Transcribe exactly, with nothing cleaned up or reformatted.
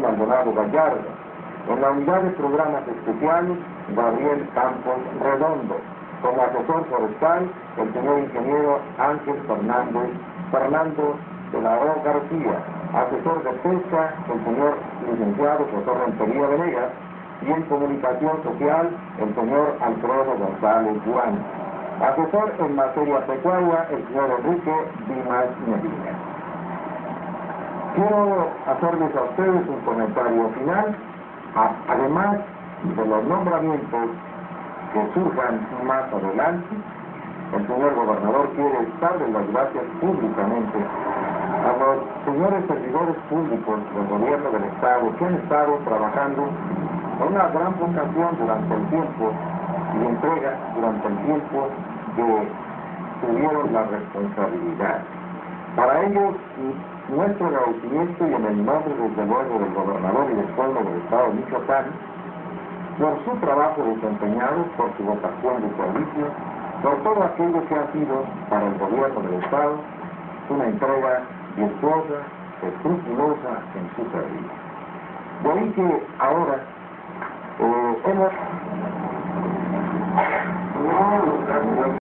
Maldonado Gallardo. En la unidad de programas especiales, Gabriel Campos Redondo. Como asesor forestal, el señor ingeniero Ángel Fernández, Fernando de la O García. Asesor de pesca, el señor licenciado José Rentería Venegas. Y en comunicación social, el señor Alfredo González Juan. Asesor en materia pecuaria, el señor Enrique Dimas Medina. Quiero hacerles a ustedes un comentario final, además de los nombramientos que surjan más adelante. El señor gobernador quiere darle las gracias públicamente a los señores servidores públicos del gobierno del Estado que han estado trabajando con una gran vocación durante el tiempo y entrega durante el tiempo que tuvieron la responsabilidad. Para ellos, nuestro agradecimiento y en el nombre desde luego del gobernador y del pueblo del Estado de Michoacán, por su trabajo desempeñado, por su vocación de servicio, por todo aquello que ha sido para el gobierno del Estado una entrega virtuosa, escrupulosa en su servicio. De ahí que ahora eh, hemos...